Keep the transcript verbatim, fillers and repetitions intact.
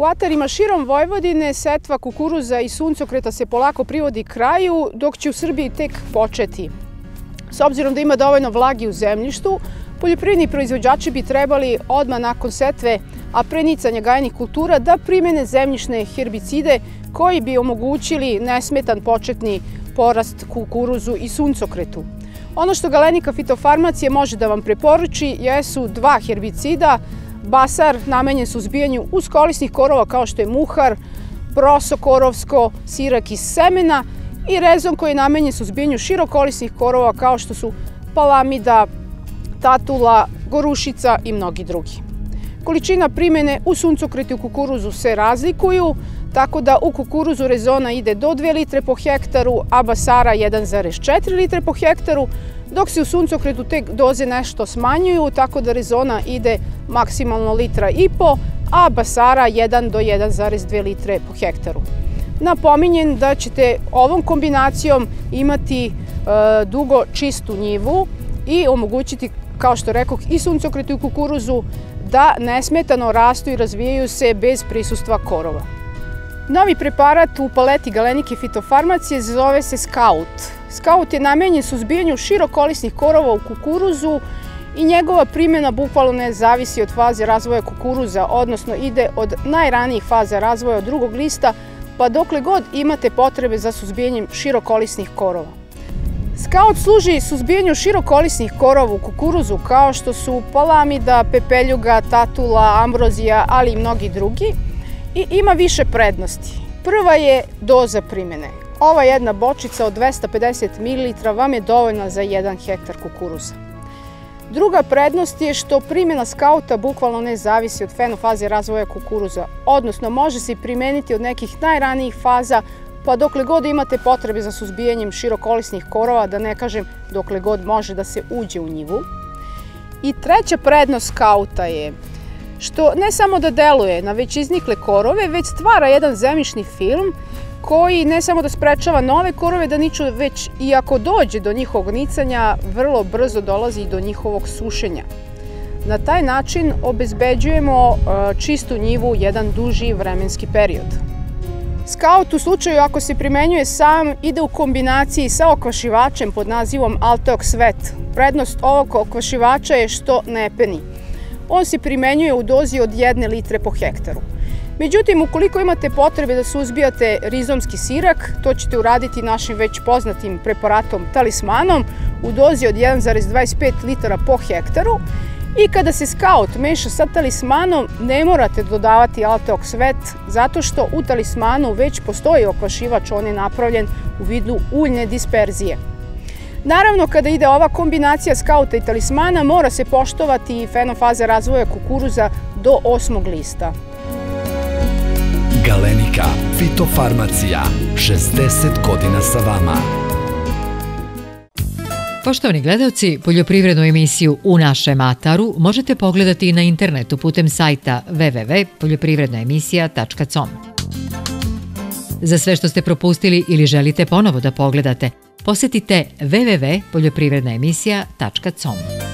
U atarima širom Vojvodine setva kukuruza i suncokreta se polako privodi kraju, dok će u Srbiji tek početi. S obzirom da ima dovoljno vlagi u zemljištu, poljoprivredni proizvođači bi trebali odmah nakon setve, a pre nicanja gajenih kultura, da primene zemljišne herbicide koji bi omogućili nesmetan početni porast kukuruzu i suncokretu. Ono što Galenika fitofarmacije može da vam preporuči jesu dva herbicida, Basar namenjen suzbijanju uskolisnih korova kao što je muhar, prosokorovsko, sirak iz semena i rezon koji je namenjen suzbijanju širokolisnih korova kao što su palamida, tatula, gorušica i mnogi drugi. Količina primene u suncokretu i u kukuruzu se razlikuju, tako da u kukuruzu rezona ide do dve litre po hektaru, a basara jedan zarez četiri litre po hektaru, dok se u suncokretu te doze nešto smanjuju, tako da rezona ide maksimalno litra i po, a basara jedan do jedan zarez dve litre po hektaru. Napominjem da ćete ovom kombinacijom imati e, dugo čistu njivu i omogućiti, kao što rekoh, i suncokretu i kukuruzu da nesmetano rastu i razvijaju se bez prisustva korova. Novi preparat u paleti Galenike fitofarmacije zove se Scout. Scout je namenjen suzbijanju širokolisnih korova u kukuruzu i njegova primjena bukvalno ne zavisi od faze razvoja kukuruza, odnosno ide od najranijih faza razvoja od drugog lista, pa dokle god imate potrebe za suzbijanjem širokolisnih korova. Scout služi suzbijanju širokolisnih korova u kukuruzu kao što su palamida, pepeljuga, tatula, ambrozija, ali i mnogi drugi, i ima više prednosti. Prva je doza primjene. Ova jedna bočica od dvesta pedeset mililitara vam je dovoljna za jedan hektar kukuruza. Druga prednost je što primjena Scouta bukvalno ne zavisi od fenofaze razvoja kukuruza, odnosno može se primeniti od nekih najranijih faza, pa dokle god imate potrebe za suzbijanjem širokolisnih korova, da ne kažem dokle god može da se uđe u njivu. I treća prednost Scouta je što ne samo da deluje na već iznikle korove, već stvara jedan zemljišni film koji ne samo da sprečava nove korove da niču, već i ako dođe do njihovog nicanja, vrlo brzo dolazi i do njihovog sušenja. Na taj način obezbeđujemo čistu njivu jedan duži vremenski period. Scout u slučaju ako se primenjuje sam ide u kombinaciji sa okvašivačem pod nazivom Alteox Vet. Prednost ovog okvašivača je što ne peni. On se primenjuje u dozi od jedne litre po hektaru. Međutim, ukoliko imate potrebe da suzbijate rizomski sirak, to ćete uraditi našim već poznatim preparatom Talismanom u dozi od jedan zarez dvadeset pet litara po hektaru. I kada se Scout meša sa Talismanom, ne morate dodavati Alteox Vet, zato što u Talismanu već postoji okvašivač, on je napravljen u vidu uljne disperzije. Naravno, kada ide ova kombinacija Scouta i Talismana, mora se poštovati i fenofaza razvoja kukuruza do osmog lista. Galenika fitofarmacija, šezdeset godina sa vama. Poštovani gledalci, poljoprivrednu emisiju U našem ataru možete pogledati na internetu putem sajta w w w tačka poljoprivredna emisija tačka com. Za sve što ste propustili ili želite ponovo da pogledate, posetite w w w tačka poljoprivredna emisija tačka com.